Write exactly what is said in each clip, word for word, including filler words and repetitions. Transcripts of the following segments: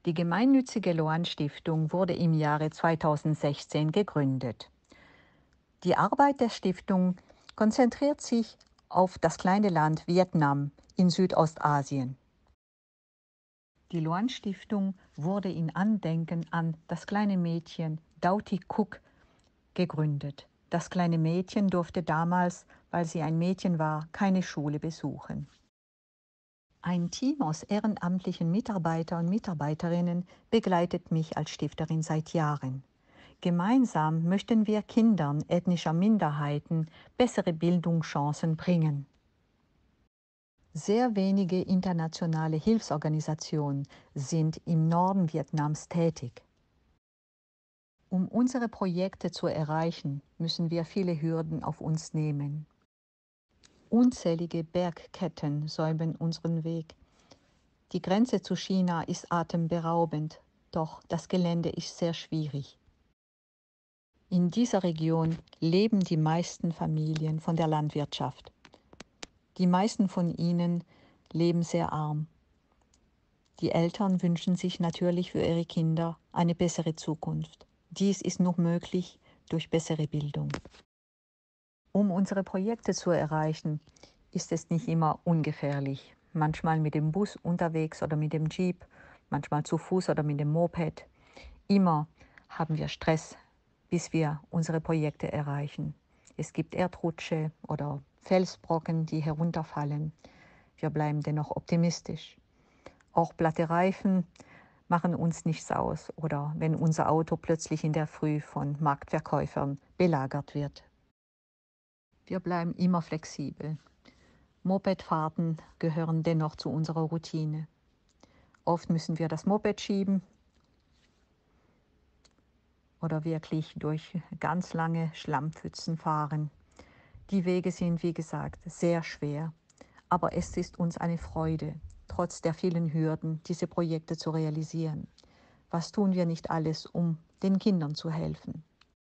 Die gemeinnützige Loan-Stiftung wurde im Jahre zweitausendsechzehn gegründet. Die Arbeit der Stiftung konzentriert sich auf das kleine Land Vietnam in Südostasien. Die Loan-Stiftung wurde in Andenken an das kleine Mädchen Dau Thi Cuc gegründet. Das kleine Mädchen durfte damals, weil sie ein Mädchen war, keine Schule besuchen. Ein Team aus ehrenamtlichen Mitarbeitern und Mitarbeiterinnen begleitet mich als Stifterin seit Jahren. Gemeinsam möchten wir Kindern ethnischer Minderheiten bessere Bildungschancen bringen. Sehr wenige internationale Hilfsorganisationen sind im Norden Vietnams tätig. Um unsere Projekte zu erreichen, müssen wir viele Hürden auf uns nehmen. Unzählige Bergketten säumen unseren Weg. Die Grenze zu China ist atemberaubend, doch das Gelände ist sehr schwierig. In dieser Region leben die meisten Familien von der Landwirtschaft. Die meisten von ihnen leben sehr arm. Die Eltern wünschen sich natürlich für ihre Kinder eine bessere Zukunft. Dies ist nur möglich durch bessere Bildung. Um unsere Projekte zu erreichen, ist es nicht immer ungefährlich. Manchmal mit dem Bus unterwegs oder mit dem Jeep, manchmal zu Fuß oder mit dem Moped. Immer haben wir Stress, bis wir unsere Projekte erreichen. Es gibt Erdrutsche oder Felsbrocken, die herunterfallen. Wir bleiben dennoch optimistisch. Auch platte Reifen machen uns nichts aus oder wenn unser Auto plötzlich in der Früh von Marktverkäufern belagert wird. Wir bleiben immer flexibel. Mopedfahrten gehören dennoch zu unserer Routine. Oft müssen wir das Moped schieben oder wirklich durch ganz lange Schlammpfützen fahren. Die Wege sind, wie gesagt, sehr schwer, aber es ist uns eine Freude, trotz der vielen Hürden, diese Projekte zu realisieren. Was tun wir nicht alles, um den Kindern zu helfen?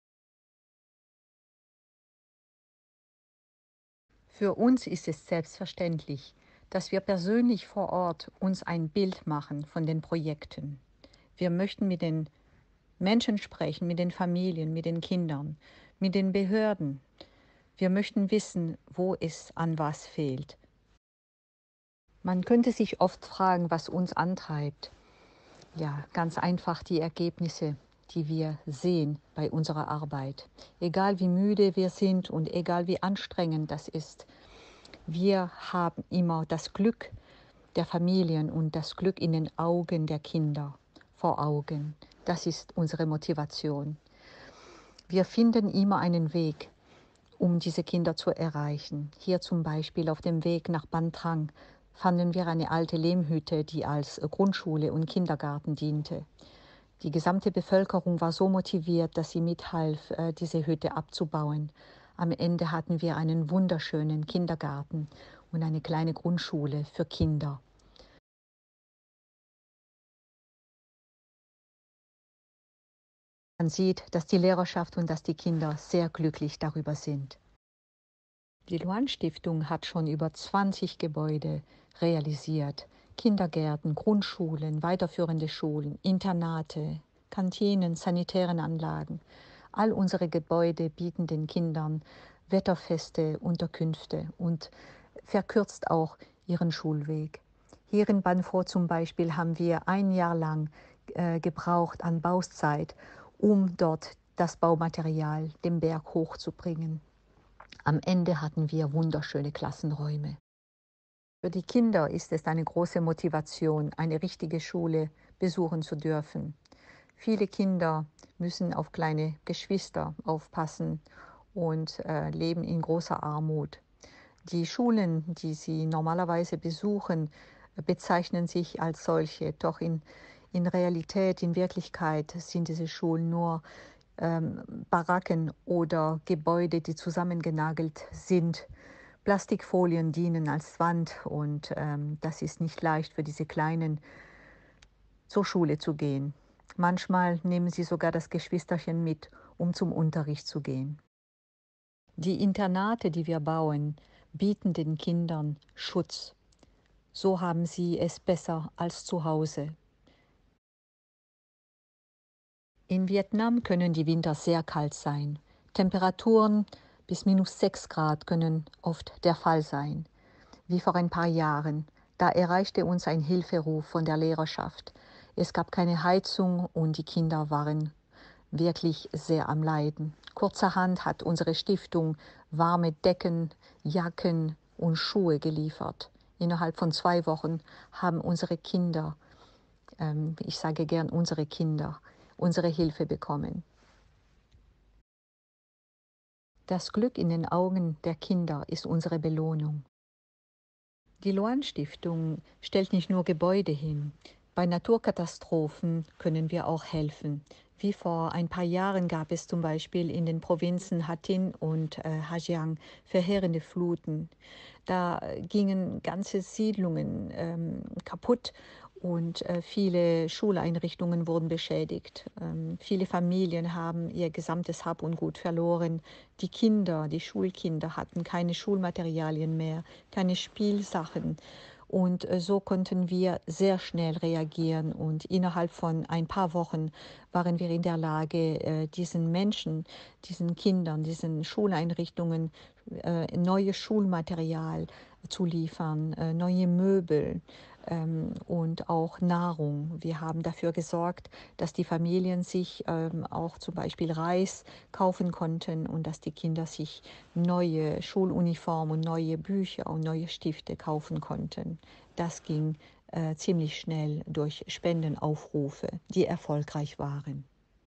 Für uns ist es selbstverständlich, dass wir persönlich vor Ort uns ein Bild machen von den Projekten. Wir möchten mit den Menschen sprechen, mit den Familien, mit den Kindern, mit den Behörden. Wir möchten wissen, wo es an was fehlt. Man könnte sich oft fragen, was uns antreibt. Ja, ganz einfach die Ergebnisse, die wir sehen bei unserer Arbeit. Egal wie müde wir sind und egal wie anstrengend das ist, wir haben immer das Glück der Familien und das Glück in den Augen der Kinder vor Augen. Das ist unsere Motivation. Wir finden immer einen Weg, um diese Kinder zu erreichen. Hier zum Beispiel auf dem Weg nach Ban Trang fanden wir eine alte Lehmhütte, die als Grundschule und Kindergarten diente. Die gesamte Bevölkerung war so motiviert, dass sie mithalf, diese Hütte abzubauen. Am Ende hatten wir einen wunderschönen Kindergarten und eine kleine Grundschule für Kinder. Man sieht, dass die Lehrerschaft und dass die Kinder sehr glücklich darüber sind. Die Luan-Stiftung hat schon über zwanzig Gebäude realisiert. Kindergärten, Grundschulen, weiterführende Schulen, Internate, Kantinen, sanitären Anlagen. All unsere Gebäude bieten den Kindern wetterfeste Unterkünfte und verkürzt auch ihren Schulweg. Hier in Ban Pho zum Beispiel haben wir ein Jahr lang äh, gebraucht an Bauzeit, um dort das Baumaterial den Berg hochzubringen. Am Ende hatten wir wunderschöne Klassenräume. Für die Kinder ist es eine große Motivation, eine richtige Schule besuchen zu dürfen. Viele Kinder müssen auf kleine Geschwister aufpassen und äh, leben in großer Armut. Die Schulen, die sie normalerweise besuchen, bezeichnen sich als solche, doch in, in Realität, in Wirklichkeit sind diese Schulen nur ähm, Baracken oder Gebäude, die zusammengenagelt sind. Plastikfolien dienen als Wand und ähm, das ist nicht leicht für diese Kleinen zur Schule zu gehen. Manchmal nehmen sie sogar das Geschwisterchen mit, um zum Unterricht zu gehen. Die Internate, die wir bauen, bieten den Kindern Schutz. So haben sie es besser als zu Hause. In Vietnam können die Winter sehr kalt sein. Temperaturen bis minus sechs Grad können oft der Fall sein, wie vor ein paar Jahren. Da erreichte uns ein Hilferuf von der Lehrerschaft. Es gab keine Heizung und die Kinder waren wirklich sehr am Leiden. Kurzerhand hat unsere Stiftung warme Decken, Jacken und Schuhe geliefert. Innerhalb von zwei Wochen haben unsere Kinder, ähm, ich sage gern unsere Kinder, unsere Hilfe bekommen. Das Glück in den Augen der Kinder ist unsere Belohnung. Die Luan-Stiftung stellt nicht nur Gebäude hin. Bei Naturkatastrophen können wir auch helfen. Wie vor ein paar Jahren gab es zum Beispiel in den Provinzen Hattin und äh, Hajiang verheerende Fluten. Da gingen ganze Siedlungen ähm, kaputt und äh, viele Schuleinrichtungen wurden beschädigt. Ähm, viele Familien haben ihr gesamtes Hab und Gut verloren. Die Kinder, die Schulkinder hatten keine Schulmaterialien mehr, keine Spielsachen. Und äh, so konnten wir sehr schnell reagieren und innerhalb von ein paar Wochen waren wir in der Lage, äh, diesen Menschen, diesen Kindern, diesen Schuleinrichtungen äh, neues Schulmaterial zu liefern, äh, neue Möbel ähm, und auch Nahrung. Wir haben dafür gesorgt, dass die Familien sich ähm, auch zum Beispiel Reis kaufen konnten und dass die Kinder sich neue Schuluniformen und neue Bücher und neue Stifte kaufen konnten. Das ging äh, ziemlich schnell durch Spendenaufrufe, die erfolgreich waren.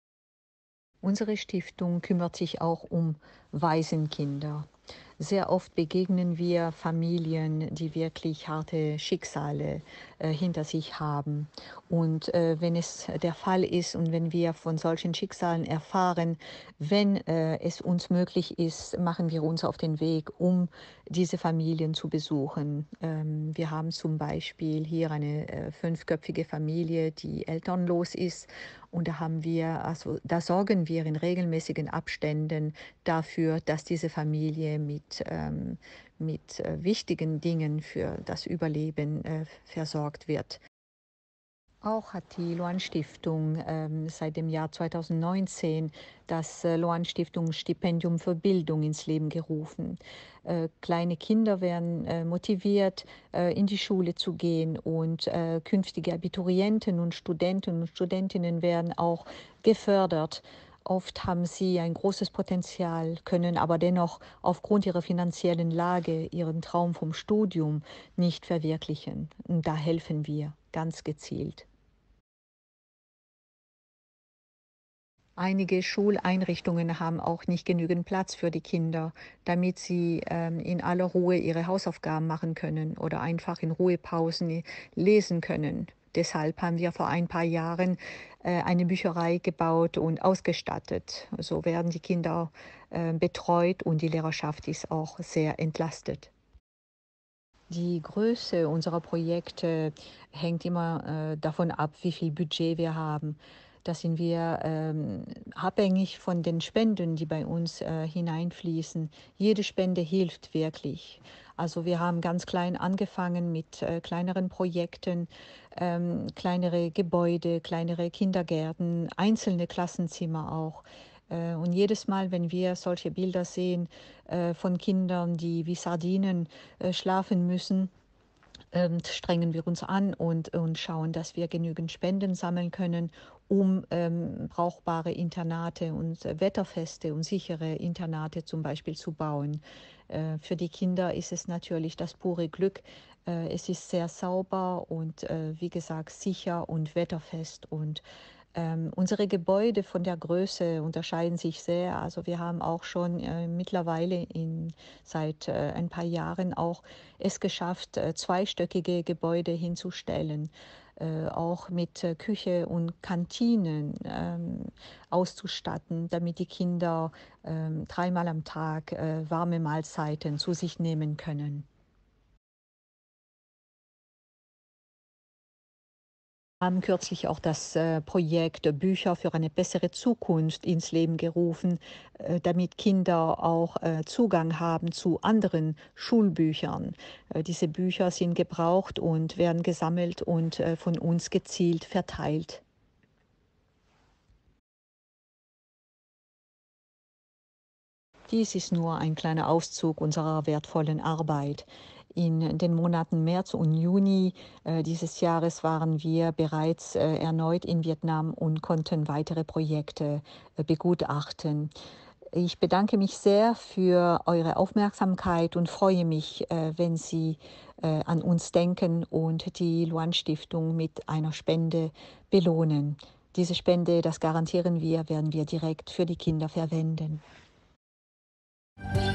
Unsere Stiftung kümmert sich auch um Waisenkinder. Sehr oft begegnen wir Familien, die wirklich harte Schicksale äh, hinter sich haben. Und äh, wenn es der Fall ist und wenn wir von solchen Schicksalen erfahren, wenn äh, es uns möglich ist, machen wir uns auf den Weg, um diese Familien zu besuchen. Ähm, wir haben zum Beispiel hier eine äh, fünfköpfige Familie, die elternlos ist. Und da haben wir, also da sorgen wir in regelmäßigen Abständen dafür, dass diese Familie mit, ähm, mit äh, wichtigen Dingen für das Überleben äh, versorgt wird. Auch hat die Luan-Stiftung ähm, seit dem Jahr zweitausendneunzehn das äh, Luan-Stiftung-Stipendium für Bildung ins Leben gerufen. Äh, kleine Kinder werden äh, motiviert, äh, in die Schule zu gehen und äh, künftige Abiturienten und Studenten und Studentinnen werden auch gefördert. Oft haben sie ein großes Potenzial, können aber dennoch aufgrund ihrer finanziellen Lage ihren Traum vom Studium nicht verwirklichen. Und da helfen wir ganz gezielt. Einige Schuleinrichtungen haben auch nicht genügend Platz für die Kinder, damit sie ähm, in aller Ruhe ihre Hausaufgaben machen können oder einfach in Ruhepausen lesen können. Deshalb haben wir vor ein paar Jahren äh, eine Bücherei gebaut und ausgestattet. So werden die Kinder äh, betreut und die Lehrerschaft ist auch sehr entlastet. Die Größe unserer Projekte hängt immer äh, davon ab, wie viel Budget wir haben. Da sind wir ähm, abhängig von den Spenden, die bei uns äh, hineinfließen. Jede Spende hilft wirklich. Also wir haben ganz klein angefangen mit äh, kleineren Projekten, ähm, kleinere Gebäude, kleinere Kindergärten, einzelne Klassenzimmer auch. Äh, Und jedes Mal, wenn wir solche Bilder sehen äh, von Kindern, die wie Sardinen äh, schlafen müssen, ähm, strengen wir uns an und, und schauen, dass wir genügend Spenden sammeln können, um ähm, brauchbare Internate und äh, wetterfeste und sichere Internate zum Beispiel zu bauen. Äh, für die Kinder ist es natürlich das pure Glück. Äh, es ist sehr sauber und äh, wie gesagt sicher und wetterfest und ähm, unsere Gebäude von der Größe unterscheiden sich sehr. Also wir haben auch schon äh, mittlerweile in, seit äh, ein paar Jahren auch es geschafft, äh, zweistöckige Gebäude hinzustellen, äh, auch mit äh, Küche und Kantinen ähm, auszustatten, damit die Kinder ähm, dreimal am Tag äh, warme Mahlzeiten zu sich nehmen können. Haben kürzlich auch das äh, Projekt äh, Bücher für eine bessere Zukunft ins Leben gerufen, äh, damit Kinder auch äh, Zugang haben zu anderen Schulbüchern. Äh, diese Bücher sind gebraucht und werden gesammelt und äh, von uns gezielt verteilt. Dies ist nur ein kleiner Auszug unserer wertvollen Arbeit. In den Monaten März und Juni äh, dieses Jahres waren wir bereits äh, erneut in Vietnam und konnten weitere Projekte äh, begutachten. Ich bedanke mich sehr für eure Aufmerksamkeit und freue mich, äh, wenn Sie äh, an uns denken und die Luan Stiftung mit einer Spende belohnen. Diese Spende, das garantieren wir, werden wir direkt für die Kinder verwenden.